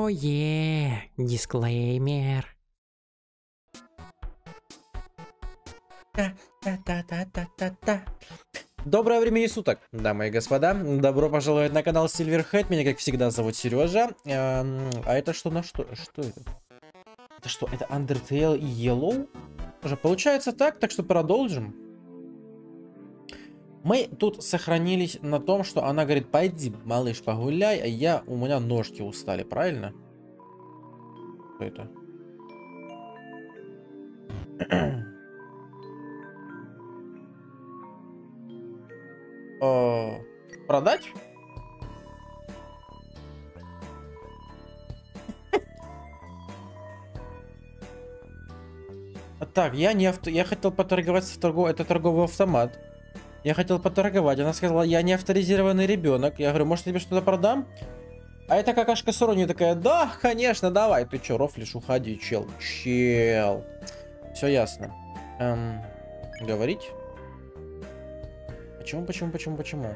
Дисклеймер. Та-та-та-та-та-та. Доброе времени суток, дамы и господа. Добро пожаловать на канал Silverhead. Меня, как всегда, зовут Сережа. А это что на что? Что это? Это что? Это Undertale и Yellow? Уже получается так что продолжим. Мы тут сохранились на том, что она говорит: пойди, малыш, погуляй, а у меня ножки устали, правильно? Что это? Продать? Так, я хотел поторговаться это торговый автомат. Я хотел поторговать. Она сказала: я не авторизированный ребенок. Я говорю: может, тебе что-то продам? А эта какашка Сурони такая: да, конечно, давай. Ты чё, рофлишь? Уходи, чел. Чел. Все ясно. Говорить? Почему?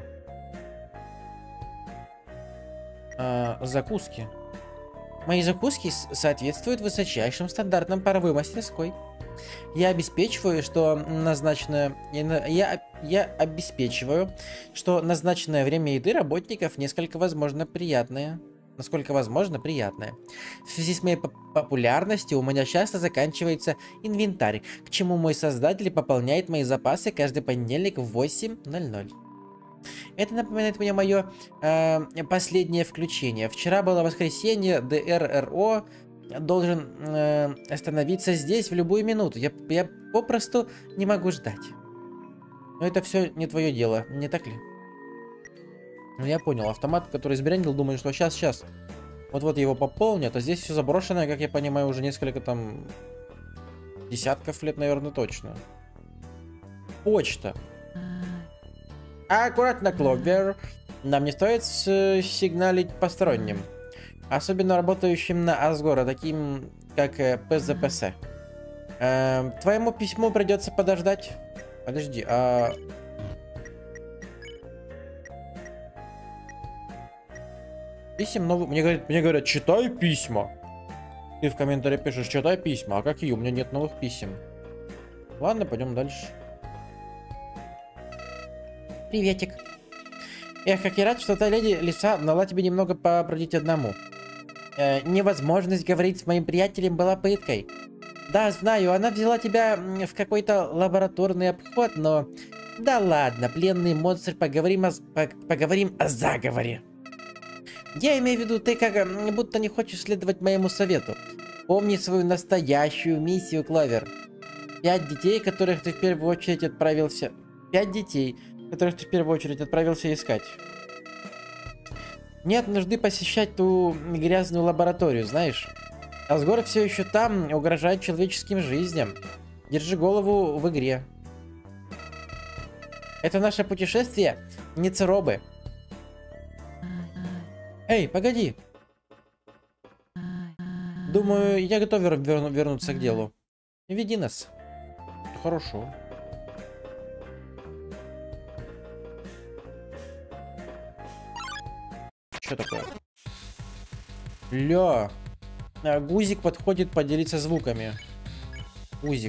Закуски. Мои закуски соответствуют высочайшим стандартам паровой мастерской. Я обеспечиваю, что назначенное время еды работников насколько возможно приятное. В связи с моей популярностью у меня часто заканчивается инвентарь, к чему мой создатель пополняет мои запасы каждый понедельник в 8:00. Это напоминает мне мое последнее включение. Вчера было воскресенье, ДРРО должен остановиться здесь в любую минуту. Я попросту не могу ждать. Но это все не твое дело, не так ли? Ну, я понял. Автомат, который сбрендил, думаю, что сейчас. Вот-вот его пополнят, а здесь все заброшенное, как я понимаю, уже несколько там десятков лет, наверное, точно. Почта. Аккуратно, Кловер. Нам не стоит сигналить посторонним. Особенно работающим на Асгора, таким как ПЗПС. Твоему письму придется подождать. Подожди, Писем новых... Мне говорят, читай письма. Ты в комментариях пишешь: читай письма. А какие? У меня нет новых писем. Ладно, пойдем дальше. Приветик. Эх, как я рад, что та леди лиса дала тебе немного побродить одному. Невозможность говорить с моим приятелем была пыткой. Да, знаю, она взяла тебя в какой-то лабораторный обход, но... Да ладно, пленный монстр, поговорим о заговоре. Я имею в виду, ты как будто не хочешь следовать моему совету. Помни свою настоящую миссию, Кловер. 5 детей, которых ты в первую очередь отправился... 5 детей, которых ты в первую очередь отправился искать. Нет нужды посещать ту грязную лабораторию, знаешь. Асгор все еще там, угрожает человеческим жизням. Держи голову в игре. Это наше путешествие, не церобы. Эй, погоди. Думаю, я готов вернуться к делу. Веди нас. Хорошо. Что такое? Ля. Гузик подходит поделиться звуками. Гузик.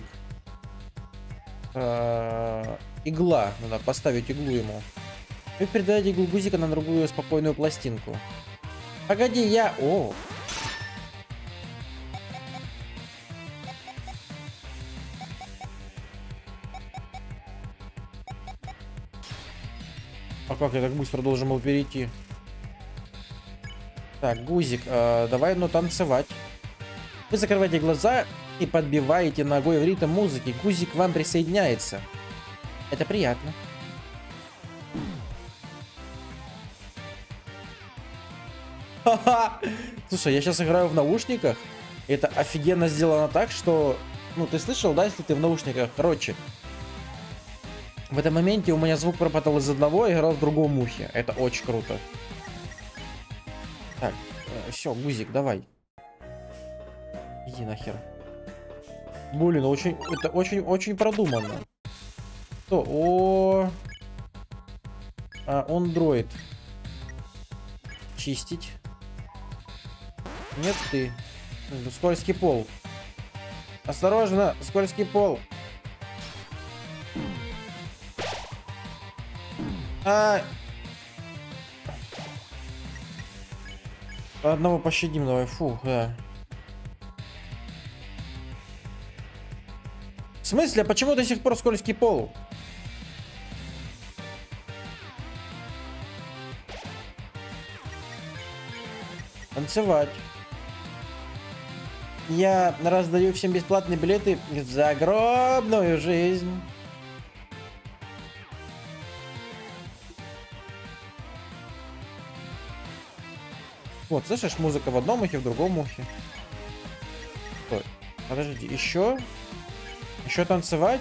Игла. Надо поставить иглу ему. Вы передаете иглу гузика на другую спокойную пластинку. Погоди, О! А как я так быстро должен был перейти? Так, гузик, давай танцевать. Вы закрываете глаза и подбиваете ногой в ритм музыки. Гузик к вам присоединяется. Это приятно. Ха-ха! Слушай, я сейчас играю в наушниках. Это офигенно сделано так, что... Ну, ты слышал, да, если ты в наушниках? Короче, в этом моменте у меня звук пропадал из одного и играл в другом ухе. Это очень круто. Так, все, Гузик, давай. Иди нахер. Блин, это очень продуманно. Что? Он дроид. Чистить. Нет, ты. Скользкий пол. Осторожно, скользкий пол. А, одного пощадим, давай. Фу, да. В смысле, а почему до сих пор скользкий пол? Танцевать. Я раздаю всем бесплатные билеты в загробную жизнь. Вот, слышишь, музыка в одном ухе, в другом ухе. Стой. Подожди, еще? Еще танцевать?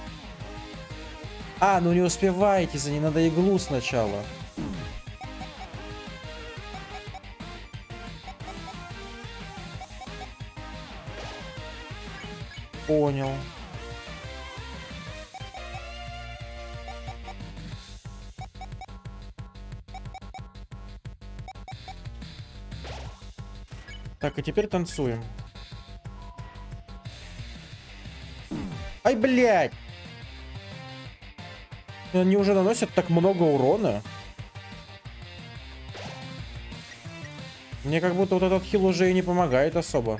А, ну не успеваете, за ней надо иглу сначала. Понял. Так, и теперь танцуем. Ай, блядь! Они уже наносят так много урона. Мне как будто вот этот хил уже и не помогает особо.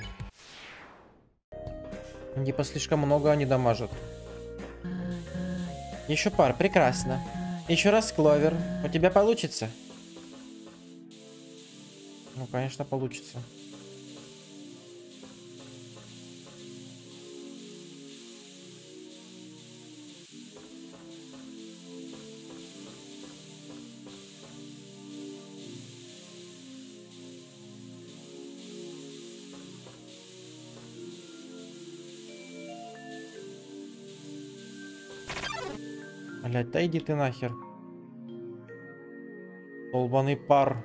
Типа слишком много они дамажат. Еще пар, прекрасно. Еще раз кловер. У тебя получится? Ну, конечно, получится. Блять, да иди ты нахер. Долбаный пар.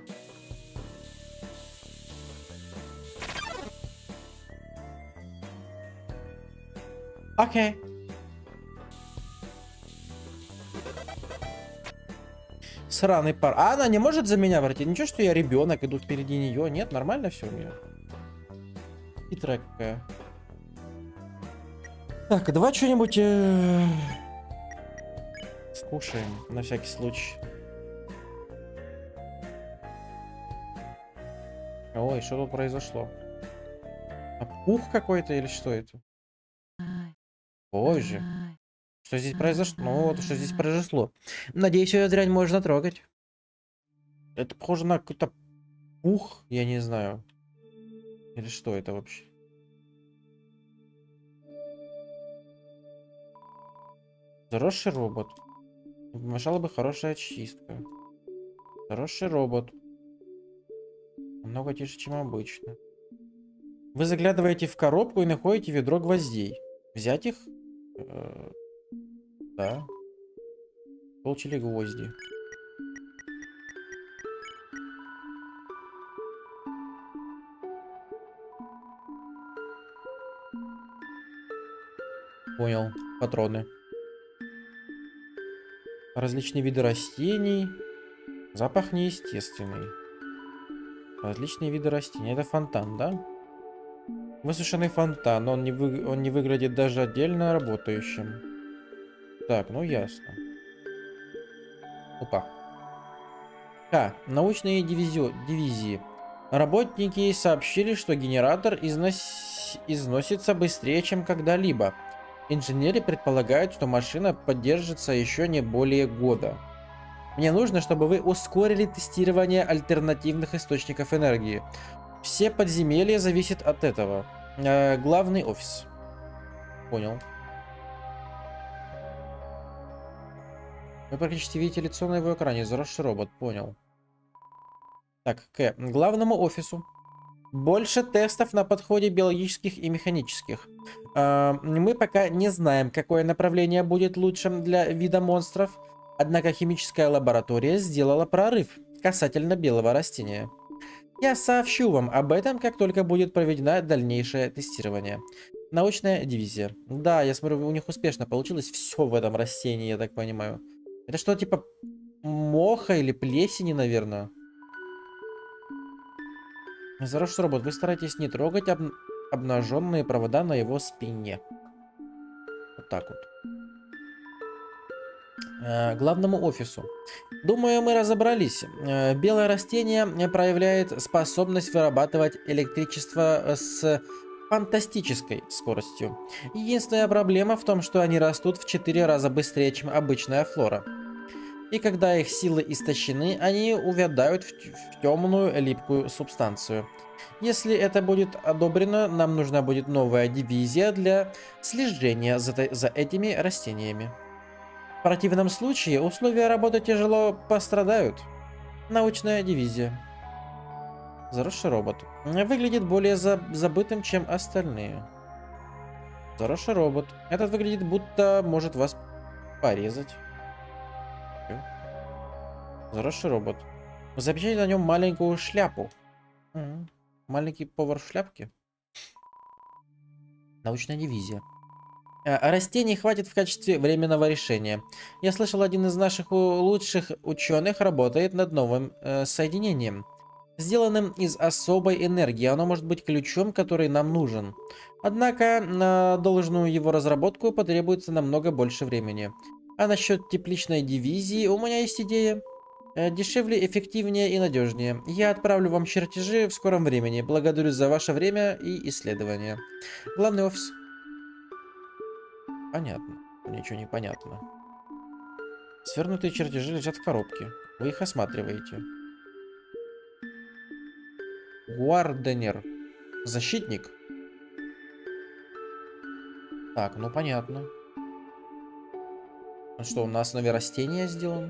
Окей. Сраный пар. А она не может за меня пройти? Ничего, что я ребенок, иду впереди нее. Нет, нормально все у меня. Хитрая какая. Так, давай что-нибудь скушаем на всякий случай. Ой, что тут произошло? А пух какой-то или что это? Боже. Что здесь произошло? Ну вот, что здесь произошло. Надеюсь, ее дрянь можно трогать. Это похоже на какой-то пух, я не знаю. Или что это вообще? Заросший робот. Не помешала бы хорошая очистка. Заросший робот. Намного тише, чем обычно. Вы заглядываете в коробку и находите ведро гвоздей. Взять их? Да. Получили гвозди. Понял. Патроны. Различные виды растений. Запах неестественный. Различные виды растений. Это фонтан, да? Высушенный фонтан. Он не выглядит даже отдельно работающим. Так, ну ясно. Опа. Научные дивизии. Работники сообщили, что генератор износится быстрее, чем когда-либо. Инженеры предполагают, что машина поддержится еще не более года. Мне нужно, чтобы вы ускорили тестирование альтернативных источников энергии. Все подземелья зависят от этого. Главный офис. Понял. Вы практически видите лицо на его экране. Заросший робот. Понял. Так, к главному офису. Больше тестов на подходе биологических и механических. Мы пока не знаем, какое направление будет лучшим для вида монстров. Однако химическая лаборатория сделала прорыв касательно белого растения. Я сообщу вам об этом, как только будет проведено дальнейшее тестирование. Научная дивизия. Да, я смотрю, у них успешно получилось все в этом растении, я так понимаю. Это что, типа моха или плесени, наверное? Заросший робот. Вы стараетесь не трогать обнаженные провода на его спине. Вот так вот. Главному офису. Думаю, мы разобрались. Белое растение проявляет способность вырабатывать электричество с фантастической скоростью. Единственная проблема в том, что они растут в 4 раза быстрее, чем обычная флора. И когда их силы истощены, они увядают в темную липкую субстанцию. Если это будет одобрено, нам нужна будет новая дивизия для слежения за этими растениями. В противном случае условия работы тяжело пострадают. Научная дивизия. Заросший робот. Выглядит более забытым, чем остальные. Заросший робот. Этот выглядит, будто может вас порезать. Заросший робот. Запечатлите на нем маленькую шляпу. Маленький повар в шляпке. Научная дивизия. Растений хватит в качестве временного решения. Я слышал, один из наших лучших ученых работает над новым соединением, сделанным из особой энергии. Оно может быть ключом, который нам нужен. Однако на должную его разработку потребуется намного больше времени. А насчет тепличной дивизии у меня есть идея. Дешевле, эффективнее и надежнее. Я отправлю вам чертежи в скором времени. Благодарю за ваше время и исследования. Главный офис. Понятно. Ничего не понятно. Свернутые чертежи лежат в коробке. Вы их осматриваете. Гуарденер. Защитник. Так, ну понятно. Ну что, на основе растения сделан?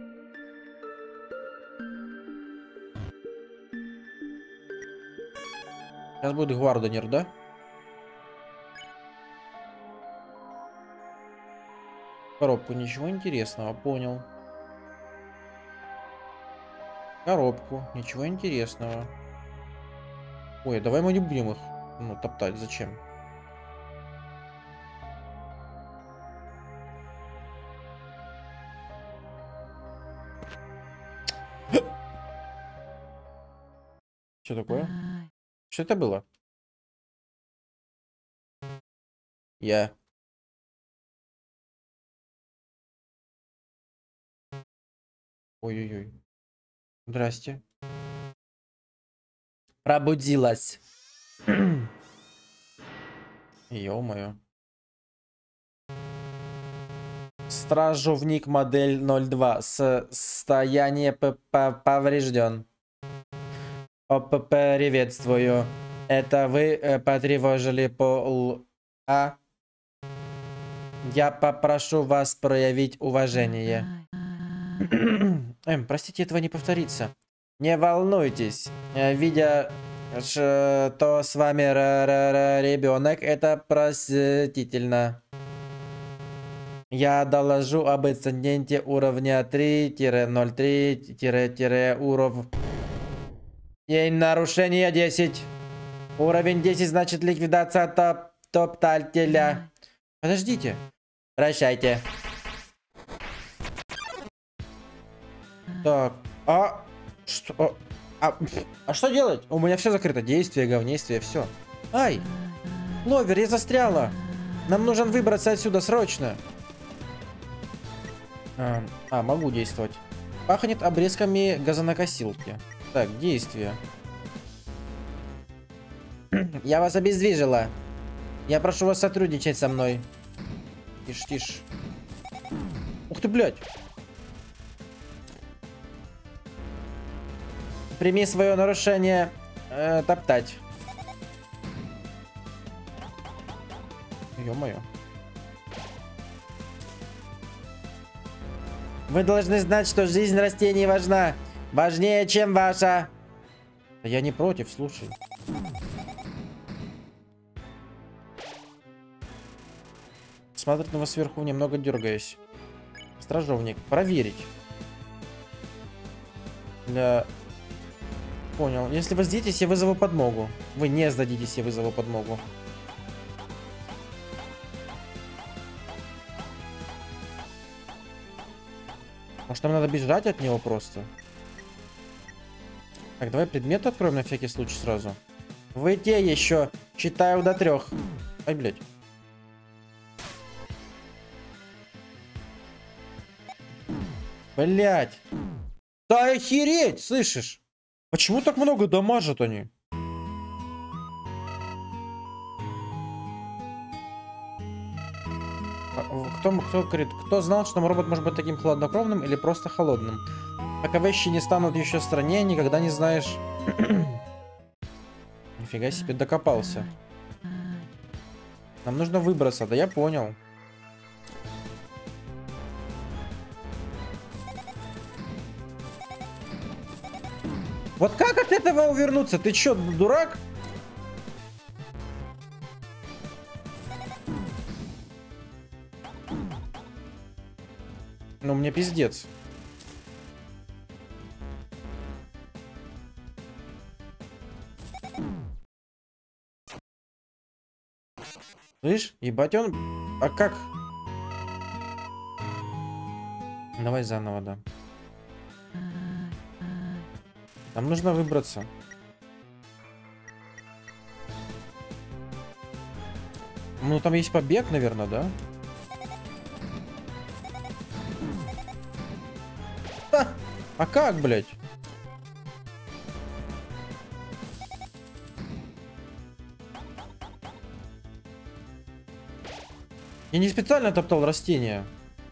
Сейчас будет Гуарденер, да? Коробку, ничего интересного, понял. Коробку, ничего интересного. Ой, давай мы не будем их, топтать, зачем? Что такое? Что это было? Я. Ой-ой-ой. Здрасте. Пробудилась. Ё-моё. Стражовник модель 02. Состояние поврежден. Приветствую. Это вы потревожили пол... Я попрошу вас проявить уважение. Простите, этого не повторится. Не волнуйтесь. Видя, что с вами ребенок, это простительно. Я доложу об инциденте уровня 3-03-уровень. Нарушение 10. Уровень 10 значит ликвидация топтателя. Подождите. Прощайте. Так. Что? А что делать? У меня все закрыто. Действие, говнействие, все. Ай! Ловер, я застряла. Нам нужно выбраться отсюда срочно. Могу действовать. Пахнет обрезками газонокосилки. Так, действие. Я вас обездвижила. Я прошу вас сотрудничать со мной. Тише, тише. Ух ты, блядь. Прими свое нарушение. Топтать. Ё-моё. Вы должны знать, что жизнь растений важна. Важнее, чем ваша. Да я не против, слушай. Смотрит на вас сверху, немного дергаясь. Стражовник. Проверить. Понял. Если вы сдадитесь, я вызову подмогу. Вы не сдадитесь, я вызову подмогу. Может, нам надо бежать от него просто? Так, давай предмет откроем на всякий случай сразу. Вы те еще. Считаю до 3. Ай, блядь. Блядь. Да охереть, слышишь? Почему так много дамажат они? Кто говорит, кто знал, что робот может быть таким хладнокровным или просто холодным? Пока вещи не станут еще страннее, никогда не знаешь. Нифига себе докопался. Нам нужно выбраться, да я понял. Вот как от этого увернуться? Ты чё, дурак? Ну, мне пиздец. Слышь, ебать он... А как? Давай заново, да. Нам нужно выбраться. Ну, там есть побег, наверное, да? А как, блядь? Я не специально топтал растения.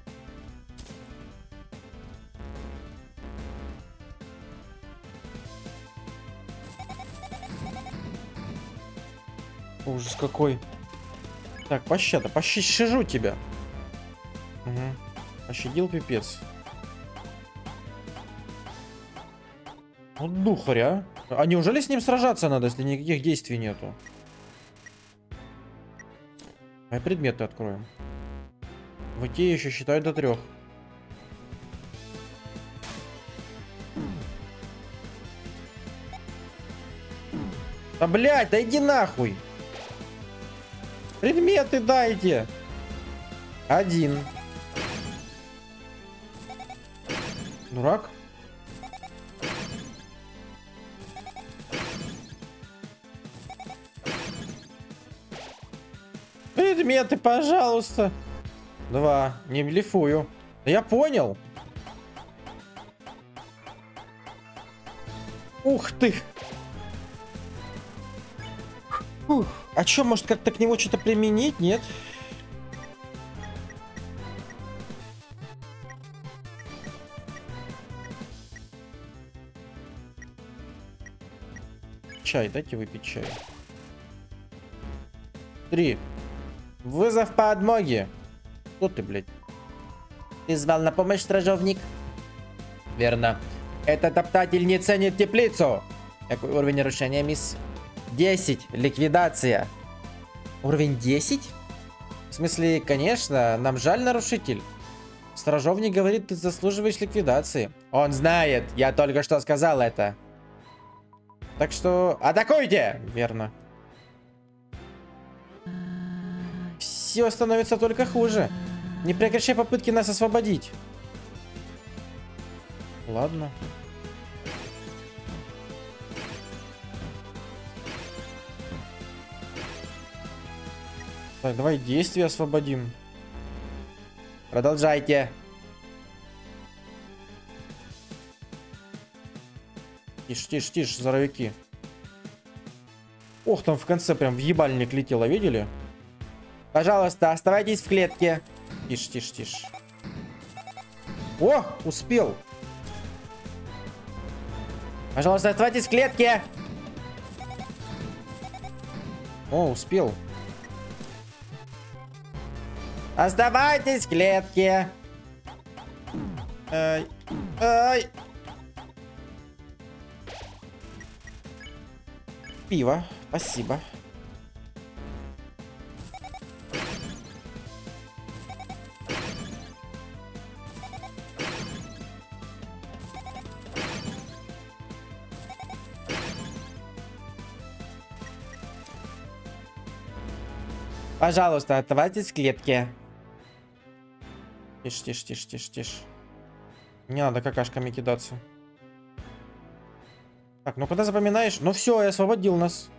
Ужас какой. Так, пощада, пощажу тебя. Угу. Пощадил пипец. Вот духаря. А неужели с ним сражаться надо, если никаких действий нету? А предметы откроем. Вот те еще считают до 3. Да блять, да иди нахуй. Предметы дайте. 1. Дурак. Предметы, пожалуйста. 2. Не блефую. Да я понял. Ух ты. Ух. А чё, может как-то к нему что-то применить? Нет? Чай, дайте выпить чай. 3. Вызов подмоги. Кто ты, блядь? Ты звал на помощь, стражовник? Верно. Этот топтатель не ценит теплицу. Какой уровень нарушения, мисс? 10. Ликвидация. Уровень 10? В смысле, конечно, нам жаль, нарушитель. Стражовник говорит, ты заслуживаешь ликвидации. Он знает, я только что сказал это. Так что атакуйте! Верно. Все становится только хуже. Не прекращай попытки нас освободить. Ладно. Так, давай действия освободим. Продолжайте. Тише, тише, тише, здоровяки. Ох, там в конце прям в ебальник летело, видели? Пожалуйста, оставайтесь в клетке. Тише, тише, тише. О, успел. Пожалуйста, оставайтесь в клетке. О, успел. Оставайтесь в клетке. Ай. Ай. Пиво. Спасибо. Пожалуйста, оставайтесь в клетке. Тише, тише, тише, тише, тише. Не надо какашками кидаться. Так, ну когда запоминаешь? Ну все, я освободил нас.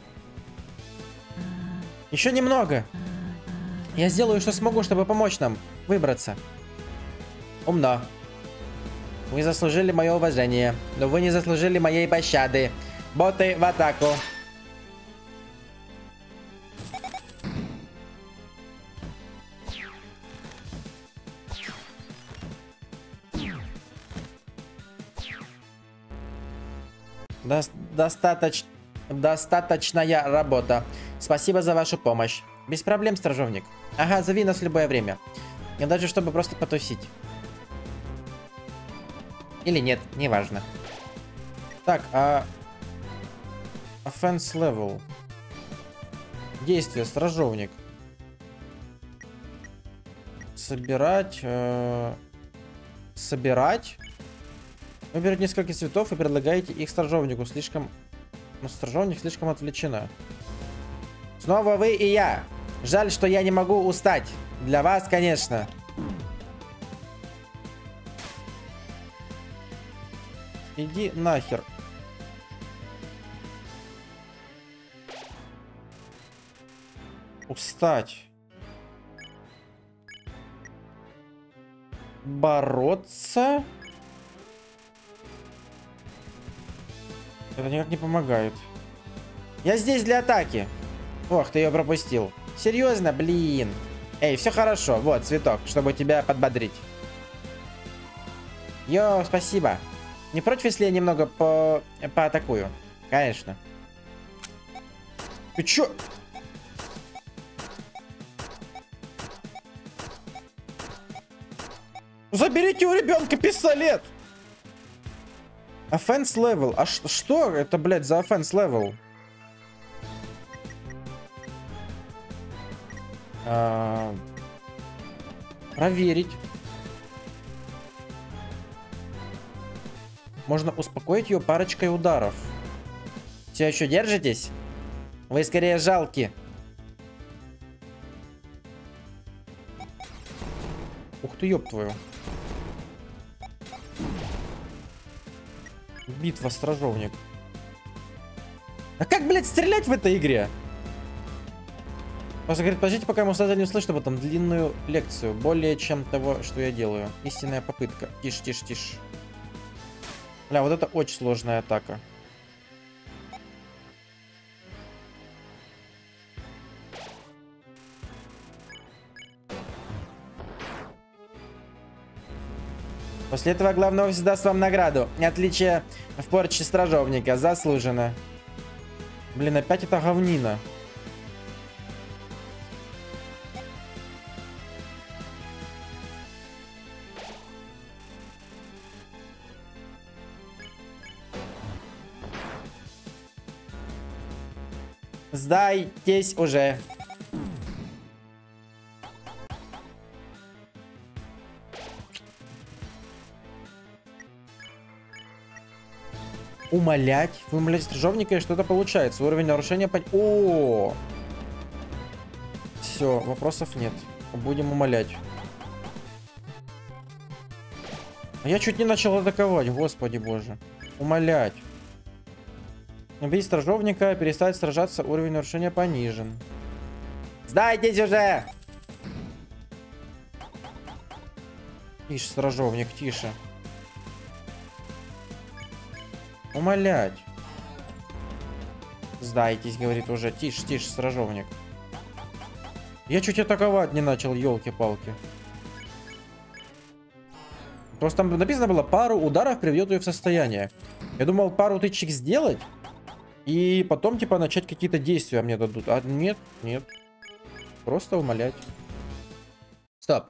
Еще немного. Я сделаю, что смогу, чтобы помочь нам выбраться. Умно. Вы заслужили мое уважение, но вы не заслужили моей пощады. Боты в атаку. Достаточная работа. Спасибо за вашу помощь. Без проблем, стражовник. Ага, зови нас в любое время. Не даже чтобы просто потусить. Или нет, неважно. Так, offense level. Действие, стражовник. Собирать. Собирать. Вы берете несколько цветов и предлагаете их стражовнику. Но стражовник слишком отвлечена. Снова вы и я. Жаль, что я не могу устать. Для вас, конечно. Иди нахер. Устать. Бороться? Это никак не помогает. Я здесь для атаки. Ох, ты ее пропустил. Серьезно, блин. Эй, все хорошо. Вот, цветок, чтобы тебя подбодрить. Йо, спасибо. Не против, если я немного поатакую? Конечно. Ты чё? Заберите у ребенка пистолет! Offense level. А что это, блядь, за offense level? Проверить. Можно успокоить ее парочкой ударов. Все еще держитесь? Вы скорее жалки. Ух ты, ёб твою. Битва, стражовник. А как, блядь, стрелять в этой игре? Просто говорит, подождите, пока ему создатель не услышит об этом длинную лекцию. Более чем того, что я делаю. Истинная попытка. Тише, тише, тише. Бля, вот это очень сложная атака. После этого главный офис даст вам награду. Отличие в порче стражовника. Заслуженно. Блин, опять это говнина. Сдайтесь уже. Умолять. Вы умоляете стражовника, и что-то получается. Уровень нарушения... О! Все, вопросов нет. Будем умолять. А я чуть не начал атаковать, господи боже. Умолять. Убить стражовника, перестать сражаться, уровень нарушения понижен. Сдайтесь уже! Тише, стражовник, тише. Умолять. Сдайтесь, говорит уже. Тише, тише, стражовник. Я чуть атаковать не начал, елки-палки. Просто там написано было, пару ударов приведет ее в состояние. Я думал, пару тычек сделать. И потом, типа, начать какие-то действия мне дадут. А нет, нет. Просто умолять. Стоп.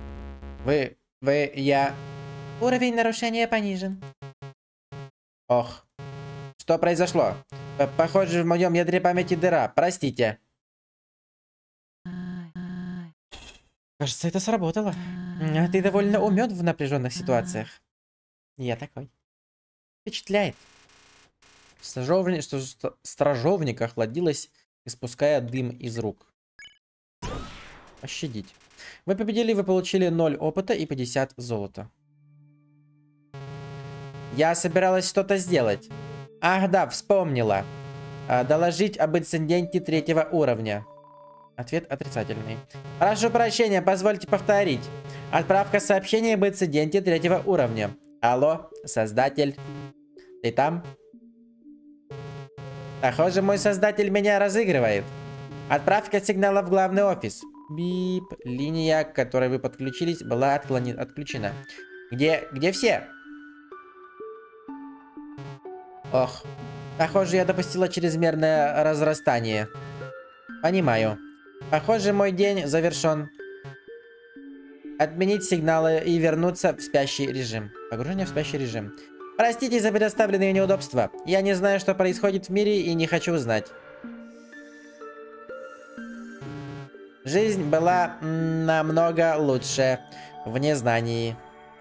Я... Уровень нарушения понижен. Ох. Что произошло? Похоже, в моем ядре памяти дыра. Простите. Кажется, это сработало. Ты довольно умен в напряженных ситуациях. Я такой. Впечатляет. Стражовник охладилась, испуская дым из рук. Пощадить. Вы победили, вы получили 0 опыта и 50 золота. Я собиралась что-то сделать. Ах да, вспомнила. Доложить об инциденте 3-го уровня. Ответ отрицательный. Прошу прощения, позвольте повторить. Отправка сообщения об инциденте 3-го уровня. Алло, создатель. Ты там? Похоже, мой создатель меня разыгрывает. Отправка сигнала в главный офис. Бип. Линия, к которой вы подключились, была отключена. Где все? Ох. Похоже, я допустила чрезмерное разрастание. Понимаю. Похоже, мой день завершен. Отменить сигналы и вернуться в спящий режим. Погружение в спящий режим. Простите за предоставленные неудобства. Я не знаю, что происходит в мире, и не хочу знать. Жизнь была намного лучше в незнании.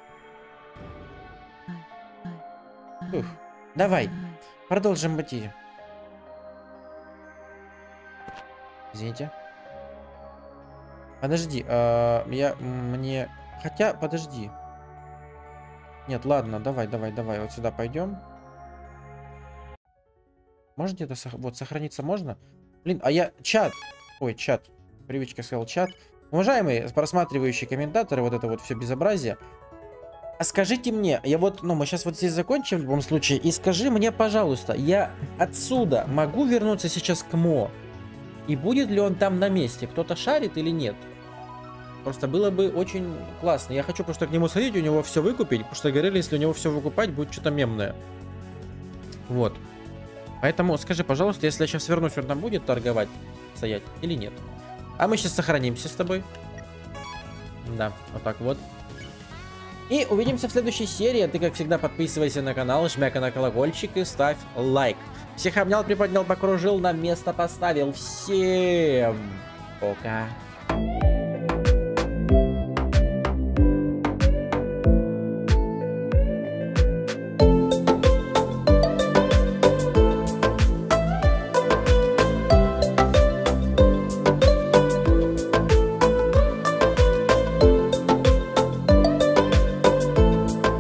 Ух, давай, продолжим идти. Извините. Подожди, мне... Хотя, подожди. Нет, ладно, давай, вот сюда пойдем. Можете это вот сохраниться можно? Блин, а я... Чат. Ой, чат. Привычка сказал чат. Уважаемые просматривающие комментаторы, вот это вот все безобразие. А скажите мне, я вот, ну, мы сейчас вот здесь закончим в любом случае. И скажи мне, пожалуйста, я отсюда могу вернуться сейчас к Мо? И будет ли он там на месте? Кто-то шарит или нет? Просто было бы очень классно. Я хочу просто к нему сходить, у него все выкупить. Потому что говорили, если у него все выкупать, будет что-то мемное. Вот. Поэтому скажи, пожалуйста, если я сейчас вернусь, он там будет торговать, стоять или нет? А мы сейчас сохранимся с тобой. Да, вот так вот. И увидимся в следующей серии. Ты, как всегда, подписывайся на канал, жмяка на колокольчик и ставь лайк. Всех обнял, приподнял, покружил, на место поставил. Всем пока.